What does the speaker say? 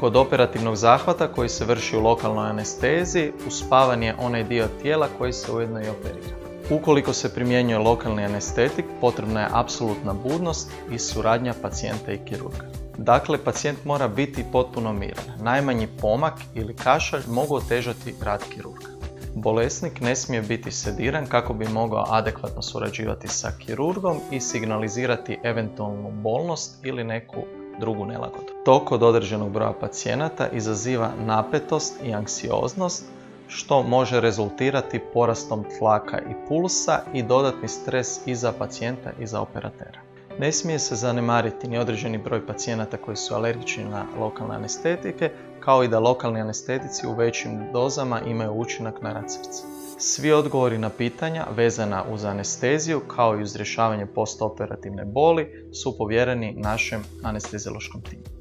Kod operativnog zahvata koji se vrši u lokalnoj anesteziji, uspavan je onaj dio tijela koji se ujedno i operira. Ukoliko se primjenjuje lokalni anestetik, potrebna je apsolutna budnost i suradnja pacijenta i kirurga. Dakle, pacijent mora biti potpuno miran. Najmanji pomak ili kašalj mogu otežati rad kirurga. Bolesnik ne smije biti sediran kako bi mogao adekvatno surađivati sa kirurgom i signalizirati eventualnu bolnost ili neku drugu nelagodu. To kod određenog broja pacijenata izaziva napetost i anksioznost, što može rezultirati porastom tlaka i pulsa i dodatni stres i za pacijenta i za operatera. Ne smije se zanemariti ni određeni broj pacijenata koji su alergični na lokalne anestetike, kao i da lokalni anestetici u većim dozama imaju učinak na rad srca. Svi odgovori na pitanja vezana uz anesteziju, kao i uz rješavanje postoperativne boli, su povjereni našem anesteziološkom timu.